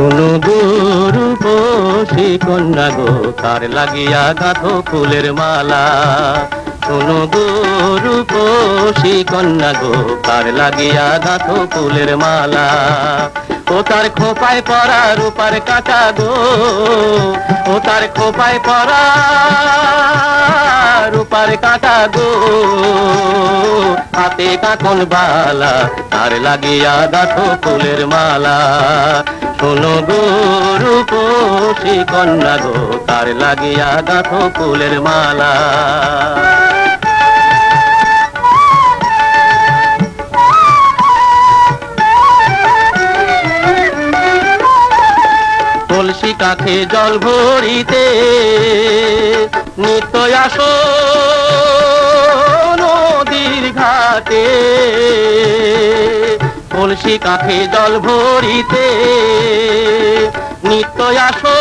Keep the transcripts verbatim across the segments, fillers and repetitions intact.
শোনো গো রূপসী কন্যা গো, কার লাগিয়া গাঁথো ফুলের মালা। শোনো গো রূপসী কন্যা গো, কার লাগিয়া গাঁথো ফুলের মালা। ও তার খোপায় পরা রূপার কাঁটা গো, ও তার খোপায় পরা রূপার কাঁটা গো, হাতে কাঁকন বালা, তার লাগিয়া গাঁথো ফুলের মালা। শোনো গো রূপসী কন্যা গো, কার লাগিয়া গাঁথো ফুলের মালা। কলসি কাঁখে জল ভরিতে নিত্য আসো নদীর ঘাটে। কলসি কাঁখে জল ভরিতে নিত্য আসো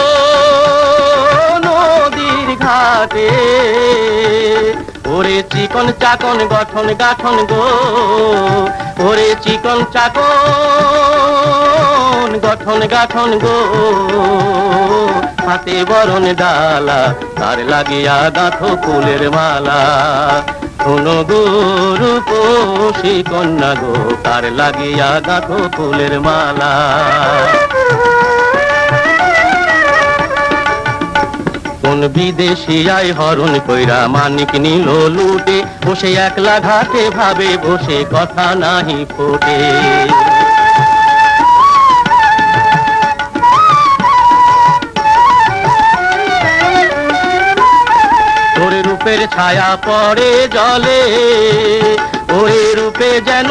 নদীর ঘাটে। ওরে চিকন চাকন গঠন গাঠন গো, ওরে চিকন চাকন গঠন গাঠন গো, হাতে বরণ ডালা, তার লাগিয়া গাঁথো ফুলের মালা। শোনো গো রূপসী কন্যা গো, কার লাগিয়া গাঁথো ফুলের মালা। কোন বিদেশি আই হরণ কইরা মানিক নিল লুটে, বসে একলা ঘাটে ভাবে বসে কথা নাহি ফোটে। ওরে রূপের ছায়া পড়ে জলে, ওরে রূপে যেন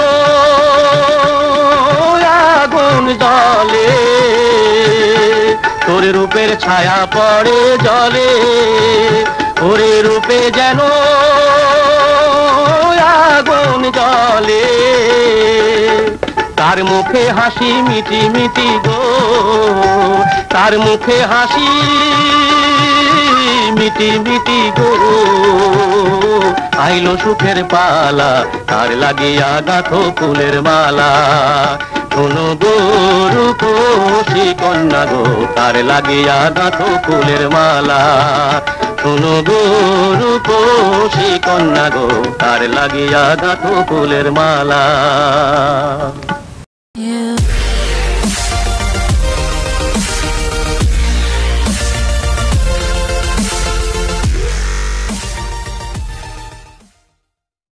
আগুন জলে। তোর রূপের ছায়া পড়ে জলে, ওরে রূপে যেন আগুন জলে। তার মুখে হাসি মিটি মিটি গো, তার মুখে হাসি মিটি মিটি গো, আইলো সুখের পালা, তার লাগিয়া গাঁথো ফুলের মালা। শোনো গো রূপসী কন্যা গো, কার লাগিয়া গাঁথো ফুলের মালা। শোনো গো রূপসী কন্যা গো, কার লাগিয়া গাঁথো ফুলের মালা।